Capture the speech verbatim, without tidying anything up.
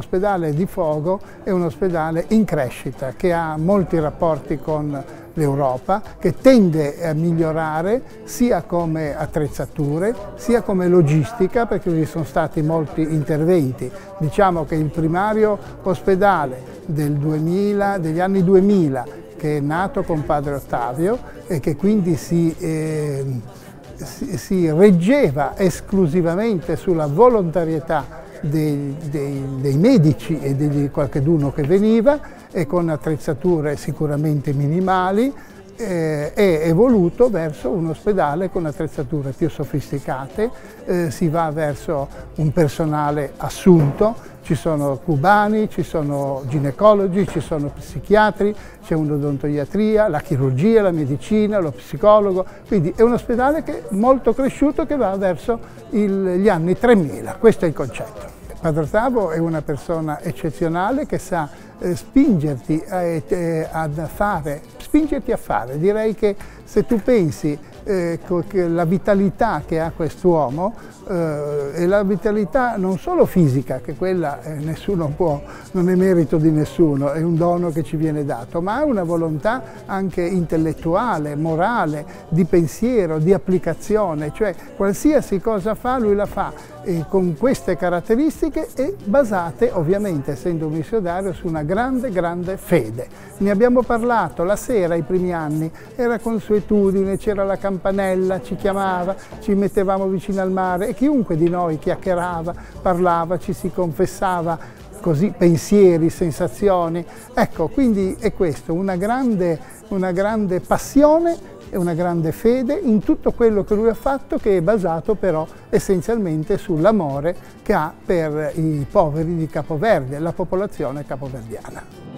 l'ospedale di Fogo è un ospedale in crescita, che ha molti rapporti con l'Europa, che tende a migliorare sia come attrezzature sia come logistica, perché ci sono stati molti interventi. Diciamo che il primario ospedale del duemila, degli anni duemila, che è nato con padre Ottavio e che quindi si, eh, si, si reggeva esclusivamente sulla volontarietà dei, dei, dei medici e di qualcheduno che veniva, e con attrezzature sicuramente minimali, eh, è evoluto verso un ospedale con attrezzature più sofisticate, eh, si va verso un personale assunto, ci sono cubani, ci sono ginecologi, ci sono psichiatri, c'è un'odontoiatria, la chirurgia, la medicina, lo psicologo, quindi è un ospedale che è molto cresciuto, che va verso il, gli anni tremila, questo è il concetto. Padre Ottavio è una persona eccezionale che sa eh, spingerti a, eh, ad fare, spingerti a fare. Direi che se tu pensi eh, che la vitalità che ha quest'uomo eh, è la vitalità non solo fisica, che quella eh, nessuno può, non è merito di nessuno, è un dono che ci viene dato, ma ha una volontà anche intellettuale, morale, di pensiero, di applicazione, cioè qualsiasi cosa fa lui la fa e con queste caratteristiche e basate ovviamente, essendo un missionario, su una grande grande fede. Ne abbiamo parlato la sera, i primi anni, era consuetudine, c'era la campanella, ci chiamava, ci mettevamo vicino al mare e chiunque di noi chiacchierava, parlava, ci si confessava così pensieri, sensazioni. Ecco, quindi è questo, una grande, una grande passione e una grande fede in tutto quello che lui ha fatto, che è basato però essenzialmente sull'amore che ha per i poveri di Capoverde, la popolazione capoverdiana.